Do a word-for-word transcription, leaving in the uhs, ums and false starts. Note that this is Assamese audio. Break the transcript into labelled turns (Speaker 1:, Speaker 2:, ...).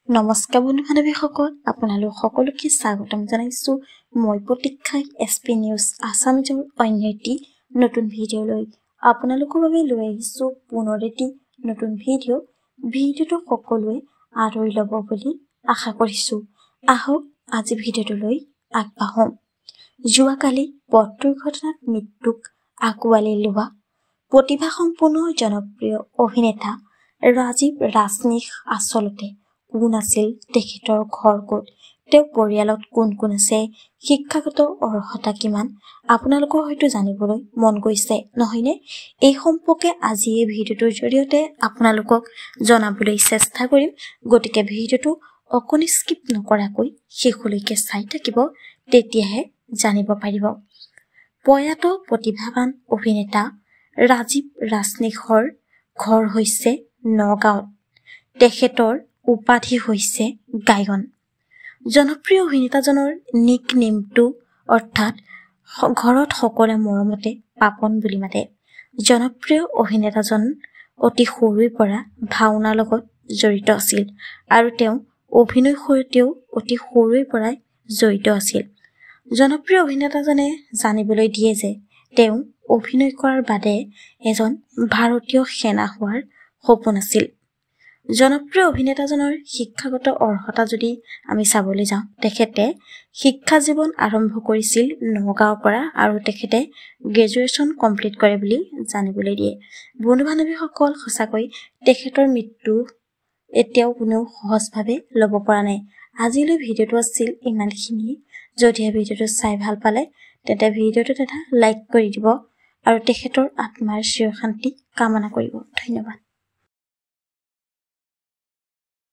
Speaker 1: নমস্কাৰ বন্ধু-বান্ধৱীসকল, আপোনালোক সকলোকে স্বাগতম জনাইছো মই প্ৰতীক্ষাই এছপি নিউজ আছামিজৰ অন্য এটি নতুন ভিডিঅ'লৈ আপোনালোকৰ বাবে লৈ আহিছো পুনৰ এটি নতুন ভিডিঅ' ভিডিঅ'টো সকলোৱে আদৰি ল'ব বুলি আশা কৰিছো। আহক আজি ভিডিঅ'টোলৈ আগবাঢ়ো। যোৱাকালি পথ দুৰ্ঘটনাত মৃত্যুক আঁকোৱালি লোৱা প্ৰতিভা সম্পন্ন জনপ্ৰিয় অভিনেতা ৰাজীৱ ৰাজনিশ আচলতে কোন আছিল, তেখেতৰ ঘৰ ক'ত, তেওঁ পৰিয়ালত কোন কোন আছে, শিক্ষাগত অৰ্হতা কিমান, আপোনালোকৰ হয়তো জানিবলৈ মন গৈছে নহয়নে? এই সম্পৰ্কে আজি এই ভিডিঅ'টোৰ জৰিয়তে আপোনালোকক জনাবলৈ চেষ্টা কৰিম। গতিকে ভিডিঅ'টো অকণি স্কিপ নকৰাকৈ শেষলৈকে চাই থাকিব, তেতিয়াহে জানিব পাৰিব। প্ৰয়াত প্ৰতিভাৱান অভিনেতা ৰাজীৱ ৰাজনিশৰ ঘৰ হৈছে নগাঁৱত। তেখেতৰ উপাধি হৈছে গায়ন। জনপ্ৰিয় অভিনেতাজনৰ নিক নেমটো অৰ্থাৎ ঘৰত সকলোৱে মৰমতে পাপন বুলি মাতে। জনপ্ৰিয় অভিনেতাজন অতি সৰুৰে পৰা ভাওনাৰ লগত জড়িত আছিল আৰু তেওঁ অভিনয়ৰ সৈতেও অতি সৰুৰে পৰাই জড়িত আছিল। জনপ্ৰিয় অভিনেতাজনে জানিবলৈ দিয়ে যে তেওঁ অভিনয় কৰাৰ বাদে এজন ভাৰতীয় সেনা হোৱাৰ সপোন আছিল। জনপ্ৰিয় অভিনেতাজনৰ শিক্ষাগত অৰ্হতা যদি আমি চাবলৈ যাওঁ, তেখেতে শিক্ষা জীৱন আৰম্ভ কৰিছিল নগাঁৱৰ পৰা আৰু তেখেতে গ্ৰেজুৱেশ্যন কমপ্লিট কৰে বুলি জানিবলৈ দিয়ে। বন্ধু বান্ধৱীসকল, সঁচাকৈ তেখেতৰ মৃত্যু এতিয়াও কোনেও সহজভাৱে ল'ব পৰা নাই। আজিলৈ ভিডিঅ'টো আছিল ইমানখিনিয়ে। যদিহে ভিডিঅ'টো চাই ভাল পালে তেন্তে ভিডিঅ'টোত এটা লাইক কৰি দিব আৰু তেখেতৰ আত্মাৰ চিৰশান্তি কামনা কৰিব। ধন্যবাদ।